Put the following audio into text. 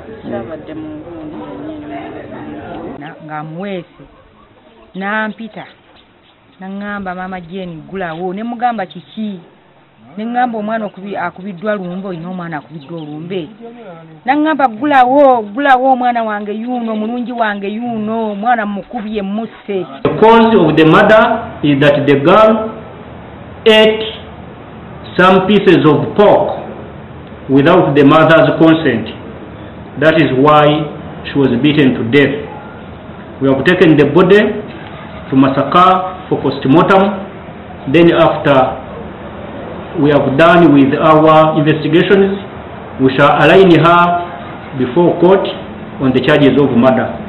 Kyabadde mu nguudo nga mwese nampita nangamba mama Jane gulawo ne mugamba kiki ne ngamba omwana akubiddwa lumbe olina omwana akubiddwa olumbe nangamba gulawo omwana wange yuno mulungi wange yuno omwana mukubye musse. The cause of the murder is that the girl ate some pieces of pork without the mother's consent. That is why she was beaten to death. We have taken the body to Masaka for postmortem. Then after we have done with our investigations, we shall align her before court on the charges of murder.